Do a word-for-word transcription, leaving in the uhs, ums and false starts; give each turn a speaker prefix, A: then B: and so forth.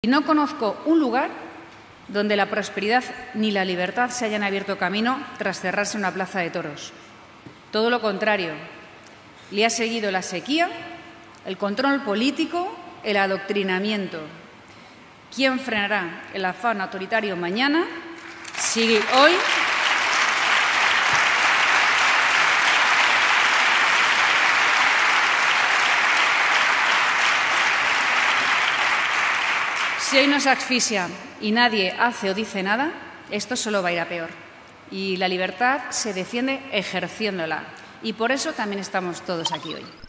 A: no conozco un lugar donde la prosperidad ni la libertad se hayan abierto camino tras cerrarse una plaza de toros. Todo lo contrario, le ha seguido la sequía, el control político, el adoctrinamiento. ¿Quién frenará el afán autoritario mañana si hoy Si hoy nos asfixia y nadie hace o dice nada, esto solo va a ir a peor. Y la libertad se defiende ejerciéndola. Y por eso también estamos todos aquí hoy.